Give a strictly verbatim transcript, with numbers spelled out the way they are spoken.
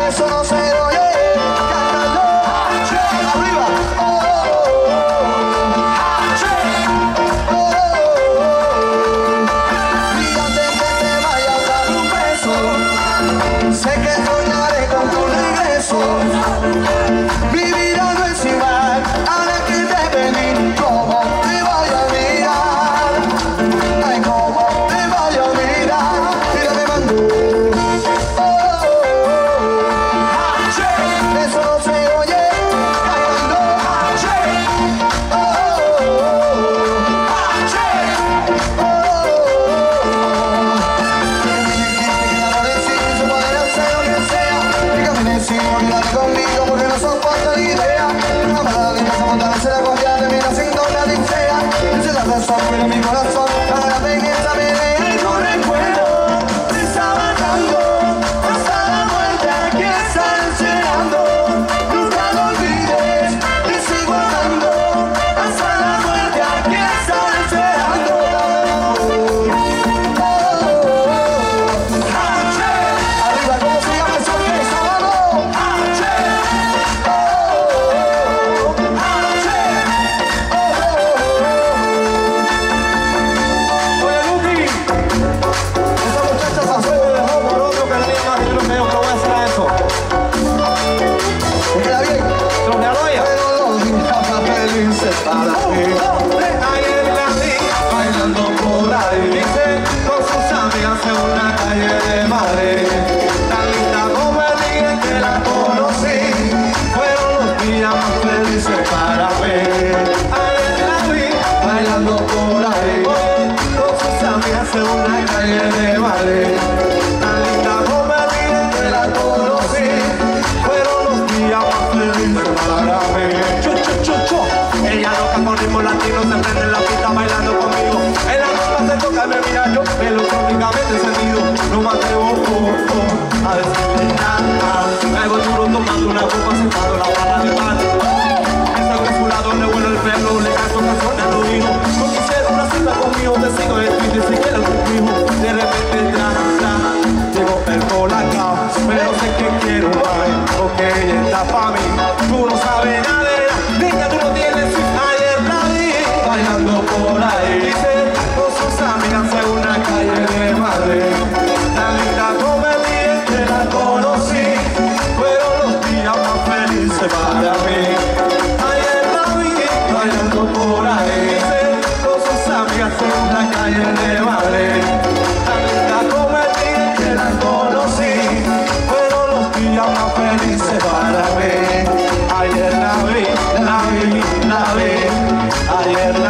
Eso no se oye. Sé que soñaré con tu regreso. Mi vida no es igual ahora que te vení. Cómo te voy a mirar. Ay, cómo te voy a mirar. Mira, me mandó. Oh, oh, oh. Eso no se oye. Cantando. Oh, oh, conmigo porque no soporto la idea. Una mala línea se monta, se la copia, termina siendo una odisea. Esa es la razón, pero mi corazón ahora me esa pelea y no recuerdo. Te estaba dando hasta la muerte, aquí están esperando. Nunca lo olvides, te sigo amando. Hasta la muerte, aquí están esperando. Arriba, ¿cómo se llama eso que está abajo? Ayer la vi bailando por ahí, dice, con sus amigas en una calle de Madrid. Tan linda como el día que la conocí, fueron los días más felices para mí. Ayer la vi bailando por ahí, con sus amigas en una calle de Madrid. Tan linda como el día que la conocí, fueron los días más felices para mí. Ella loca con ritmo latino, se prende en la pista bailando conmigo. En la ropa se toca, me mira yo, electrónicamente encendido. No me atrevo oh, oh, a decirle nada. Traigo duro tomando una copa, sentado en la barra de pan. Ese que su lado le vuelo el pelo, le canto canciones al oído. No quisiera una cita conmigo, te sigo en Twitter, si quieres conmigo. De repente tra, tra, llegó el polaca, pero sé que quiero más, porque ella está pa' mí. Tú no sabes nada de ella, niña, tú no tienes. Bailando por ahí, dice, con sus amigas en una calle de Madrid. Tan linda como el día que la conocí, fueron los días más felices para mí. Ayer la vi bailando por ahí, dice, con sus amigas en una calle de Madrid. Tan linda como el día que la conocí, fueron los días más felices para mí. Ayer la vi, la vi, la vi. Ayer